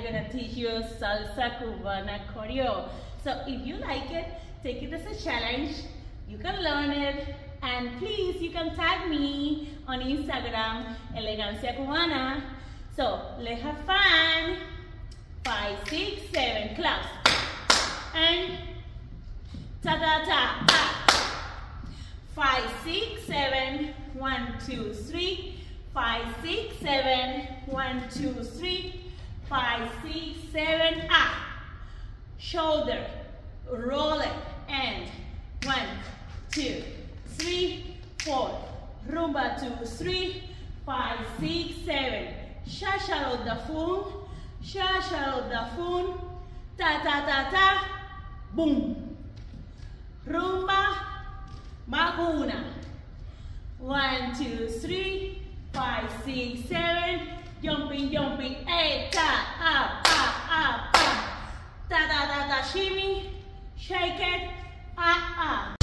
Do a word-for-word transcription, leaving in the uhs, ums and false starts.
gonna teach you Salsa Cubana choreo. So if you like it, take it as a challenge. You can learn it, and please, you can tag me on Instagram, Elegancia Cubana. So let's have fun. Five, six, seven, claps. And ta-ta-ta, ah. Five, six, seven, one, two, three. Five, six, seven, one, two, three. Five, six, seven, ah. Shoulder, roll it, and one, two, three, four. Rumba, two, three, five, six, seven. Shasha the phone, shasha the phone. Ta ta ta ta, boom. Rumba, Maguna. One, two, three, five, six, seven. Jumping, jumping, eight, ta, up, up, up, up. Ta ta ta ta, shimmy, shake it, ah, ah.